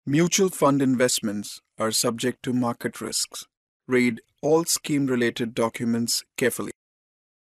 Mutual fund investments are subject to market risks. Read all scheme-related documents carefully.